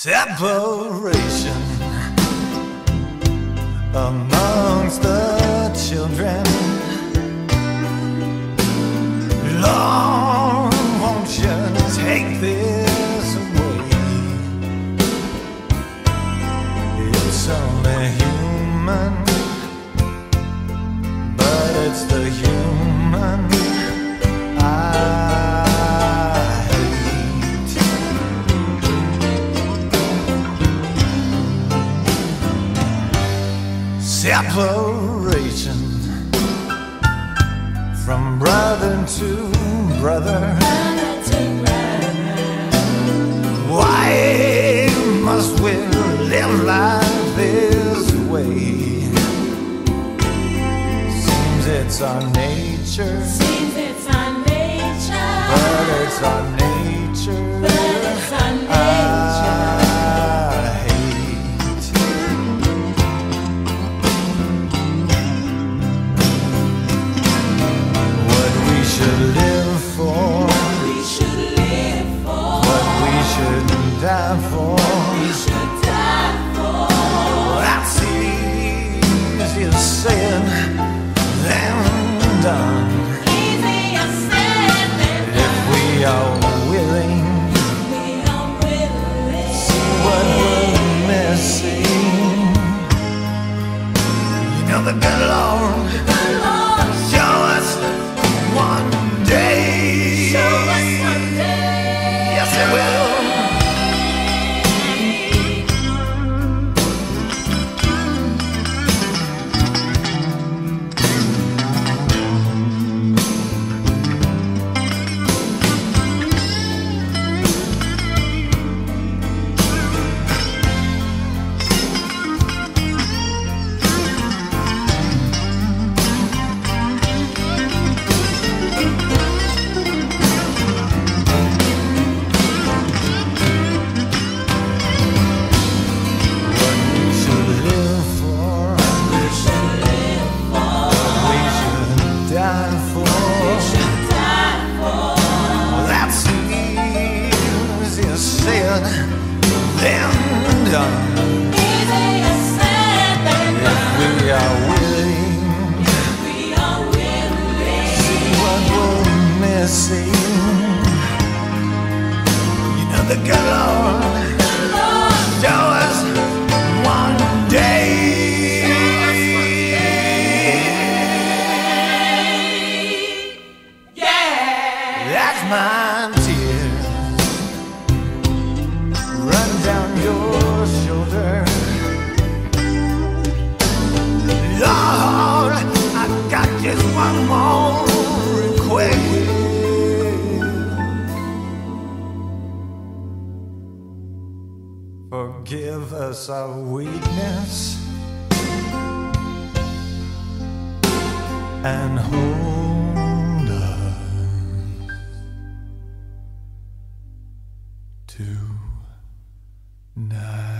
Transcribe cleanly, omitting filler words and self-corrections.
Separation amongst the children. Lord, won't you take this away? It's only human, but it's the human I hate. Separation from brother to brother. Why must we live life this way? Seems it's our nature. But it's our nature. I hate. What we should live for. What we should die for. That's easier said than done. We are willing, see what we're missing. You know the good Lord, show us one day. Yes, He will. Then done. If we are willing, see what we're missing. You know the good Lord, show us one day. Yeah, that's my tear. Run down your shoulder. Lord, I got just one more request. Forgive us our weakness and hold us tonight.